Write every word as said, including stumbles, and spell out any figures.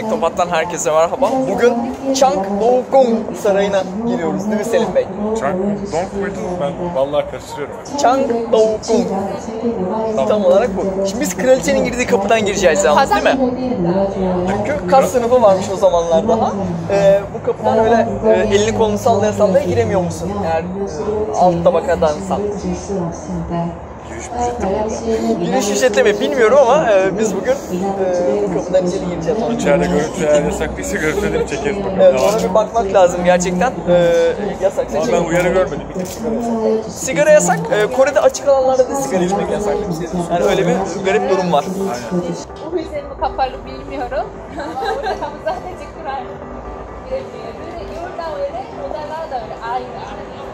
Tektopat'tan herkese merhaba. Bugün Changdong Sarayı'na giriyoruz değil mi Selim Bey? Changdong muydu? Ben vallahi karıştırıyorum. Changdong. Tamam. Tam olarak bu. Şimdi biz kraliçenin girdiği kapıdan gireceğiz yalnız değil mi? Çünkü kas sınıfı varmış o zamanlar daha. Ee, bu kapıdan öyle e, elini kolunu sallaya sallaya giremiyor musun eğer e, alt tabakadansan? Giriş ücretli mi bilmiyorum ama e, biz bugün e, bu kapıdan içeri gireceğiz. İçeride görüntü eğer yasaklıysa görüntüleri çekeriz bakalım. Evet, ona bir bakmak lazım gerçekten. E, yasaksa Ama ben uyarı görmedim. Bir sigara yasak. Sigara yasak. E, Kore'de açık alanlarda da sigara içmek yasak. Yani öyle bir garip durum var. Bu üzerimi kapalı bilmiyorum. Zaten kurar. Böyle yurda öyle, odalar da öyle. Aynı.